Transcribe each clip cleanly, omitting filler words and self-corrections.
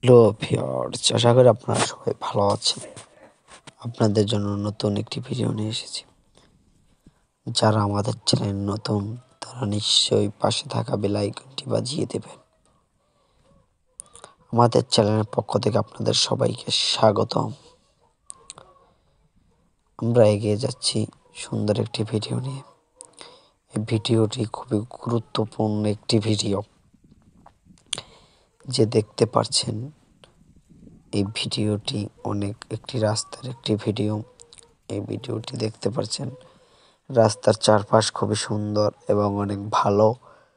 Hello viewers, আশা করি আপনারা সবাই ভালো আছেন। আপনাদের জন্য নতুন একটি ভিডিও নিয়ে এসেছি। যারা আমাদের চ্যানেল নতুন তারা নিশ্চয়ই পাশে থাকা বেল আইকনটি বাজিয়ে দেবেন। আমাদের চ্যানেলের পক্ষ থেকে আপনাদের সবাইকে স্বাগতম। আমরা এগিয়ে যাচ্ছি সুন্দর একটি ভিডিও নিয়ে। এই ভিডিওটি খুবই গুরুত্বপূর্ণ একটি ভিডিও। যে দেখতে পাচ্ছেন এই ভিডিওটি একটি রাস্তার একটি ভিডিও। এই ভিডিওটি দেখতে পাচ্ছেন রাস্তার চারপাশ খুবই সুন্দর এবং অনেক ভালো।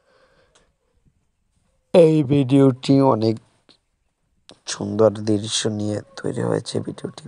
এই ভিডিওটি অনেক সুন্দর দৃশ্য নিয়ে তৈরি হয়েছে। ভিডিওটি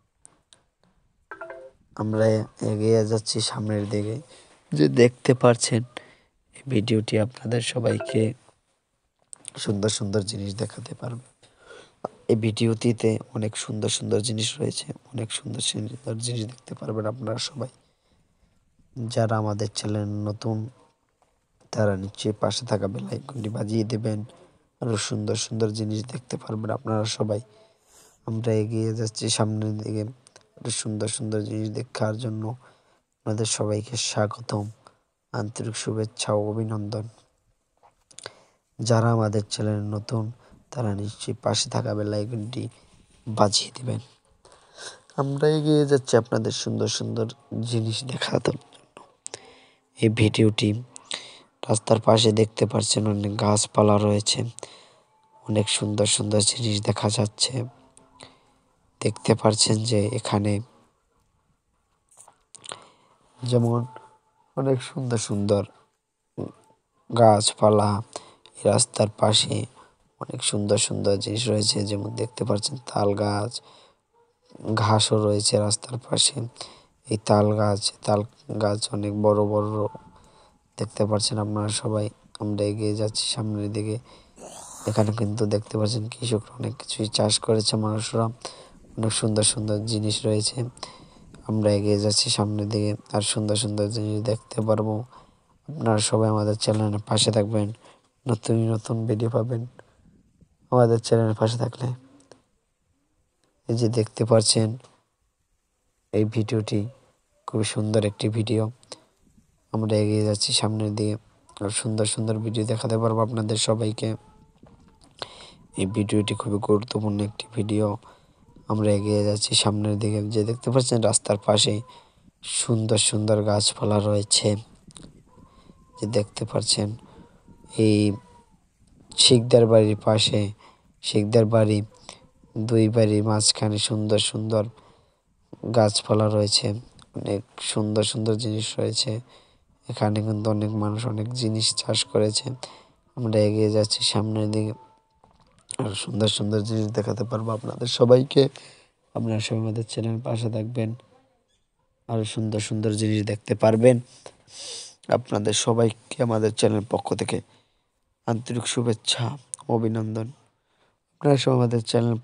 আমরা এগিয়ে যাচ্ছি সামনের দিকে। যে দেখতে পাচ্ছেন এই ভিডিওটি আপনাদের সবাইকে সুন্দর সুন্দর জিনিস দেখাতে পারবে। এই ভিডিওটিতে অনেক সুন্দর সুন্দর জিনিস রয়েছে, অনেক সুন্দর সুন্দর জিনিস দেখতে পারবেন আপনারা সবাই। যারা আমাদের চ্যানেল নতুন তারা নিশ্চয়ই পাশে থাকা বেল আইকনটি বাজিয়ে দেবেন। আরো সুন্দর সুন্দর জিনিস দেখতে পারবেন আপনারা সবাই। আমরা এগিয়ে যাচ্ছি সামনের দিকে আরো সুন্দর সুন্দর জিনিস দেখার জন্য। আপনাদের সবাইকে স্বাগতম, আন্তরিক শুভেচ্ছা ও অভিনন্দন। যারা আমাদের চ্যানেল নতুন তারা নিশ্চয়ই পাশে থাকা বেল আইকনটি বাজিয়ে দিবেন। আমরা এগিয়ে যাচ্ছি আপনাদের সুন্দর সুন্দর জিনিস দেখানোর জন্য। এই ভিডিওটি রাস্তার পাশে দেখতে পাচ্ছেন অনেক গাছপালা রয়েছে, অনেক সুন্দর সুন্দর জিনিস দেখা যাচ্ছে। দেখতে পাচ্ছেন যে এখানে যেমন অনেক সুন্দর সুন্দর গাছপালা। রাস্তার পাশে অনেক সুন্দর সুন্দর জিনিস রয়েছে, যেমন দেখতে পাচ্ছেন তাল গাছ, ঘাসও রয়েছে রাস্তার পাশে। এই তাল গাছ অনেক বড় বড় দেখতে পাচ্ছেন আপনারা সবাই। আমরা এগিয়ে যাচ্ছি সামনের দিকে। এখানে কিন্তু দেখতে পাচ্ছেন কৃষকরা অনেক কিছুই চাষ করেছে, মানুষরা অনেক সুন্দর সুন্দর জিনিস রয়েছে। আমরা এগিয়ে যাচ্ছি সামনের দিকে, আর সুন্দর সুন্দর জিনিস দেখতে পারবো। আপনারা সবাই আমাদের চ্যানেলের পাশে থাকবেন, নতুন নতুন ভিডিও পাবেন আমাদের চ্যানেলের পাশে থাকলে। এই যে দেখতে পাচ্ছেন এই ভিডিওটি খুবই সুন্দর একটি ভিডিও। আমরা এগিয়ে যাচ্ছি সামনের দিকে, আর সুন্দর সুন্দর ভিডিও দেখাতে পারবো আপনাদের সবাইকে। এই ভিডিওটি খুবই গুরুত্বপূর্ণ একটি ভিডিও। আমরা এগিয়ে যাচ্ছি সামনের দিকে। যে দেখতে পাচ্ছেন রাস্তার পাশে সুন্দর সুন্দর গাছপালা রয়েছে। যে দেখতে পাচ্ছেন এই শিকদার বাড়ির পাশে, শিকদার বাড়ি দুই বাড়ির মাঝখানে সুন্দর সুন্দর গাছপালা রয়েছে, অনেক সুন্দর সুন্দর জিনিস রয়েছে। এখানে কিন্তু অনেক মানুষ অনেক জিনিস চাষ করেছে। আমরা এগিয়ে যাচ্ছি সামনের দিকে, আর সুন্দর সুন্দর জিনিস দেখাতে পারবো আপনাদের সবাইকে। আপনারা সবাই আমাদের চ্যানেল পাশে থাকবেন, আরো সুন্দর সুন্দর জিনিস দেখতে পারবেন। আপনাদের সবাইকে আমাদের চ্যানেল পক্ষ থেকে আন্তরিক শুভেচ্ছা, অভিনন্দন। আপনারা সবাই আমাদের চ্যানেল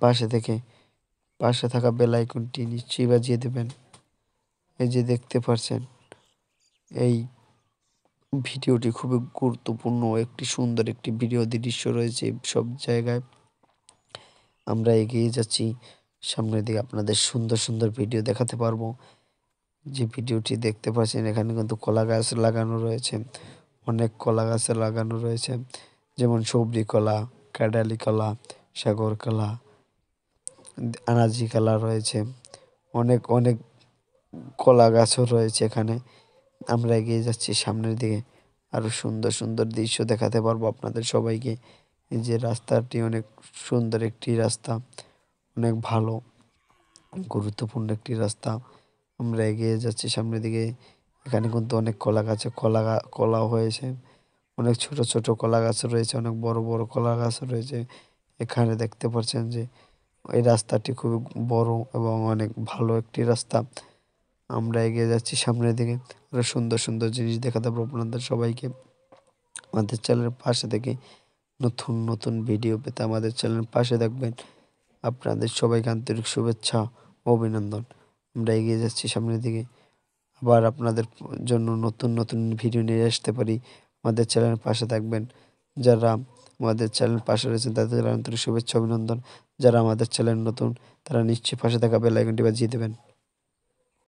পাশে থাকা বেল আইকনটি নিশ্চয়ই বাজিয়ে দেবেন। এই যে দেখতে পাচ্ছেন এই ভিডিওটি খুবই গুরুত্বপূর্ণ একটি সুন্দর একটি ভিডিও দৃশ্য রয়েছে সব জায়গায়। আমরা এগিয়ে যাচ্ছি সামনের দিকে, আপনাদের সুন্দর সুন্দর ভিডিও দেখাতে পারবো। যে ভিডিওটি দেখতে পাচ্ছেন এখানে কিন্তু কলা গাছ লাগানো রয়েছে, অনেক কলা গাছ লাগানো রয়েছে, যেমন সবজি কলা, কাঁঠালি কলা, সাগর কলা, আনাজি কলা রয়েছে, অনেক অনেক কলা গাছও রয়েছে এখানে। আমরা এগিয়ে যাচ্ছি সামনের দিকে, আরো সুন্দর সুন্দর দৃশ্য দেখাতে পারবো আপনাদের সবাইকে। এই যে রাস্তাটি অনেক সুন্দর একটি রাস্তা, অনেক ভালো গুরুত্বপূর্ণ একটি রাস্তা। আমরা এগিয়ে যাচ্ছি সামনের দিকে। এখানে কিন্তু অনেক কলা গাছে কলাও হয়েছে, অনেক ছোট ছোট কলা গাছ রয়েছে, অনেক বড় বড় কলা গাছ রয়েছে। এখানে দেখতে পাচ্ছেন যে এই রাস্তাটি খুবই বড় এবং অনেক ভালো একটি রাস্তা। আমরা এগিয়ে যাচ্ছি সামনের দিকে, আরো সুন্দর সুন্দর জিনিস দেখাতে পারবো আপনাদের সবাইকে। আমাদের চ্যানেলের পাশে থেকে নতুন নতুন ভিডিও পেতে আমাদের চ্যানেলের পাশে থাকবেন। আপনাদের সবাইকে আন্তরিক শুভেচ্ছা ও অভিনন্দন। আমরা এগিয়ে যাচ্ছি সামনের দিকে, আবার আপনাদের জন্য নতুন নতুন ভিডিও নিয়ে আসতে পারি। আমাদের চ্যানেলের পাশে থাকবেন। যারা আমাদের চ্যানেল পাশে রয়েছেন তাদের আন্তরিক শুভেচ্ছা অভিনন্দন। যারা আমাদের চ্যানেল নতুন তারা নিশ্চয়ই পাশে থাকা বেল আইকনটি বাজিয়ে দেবেন।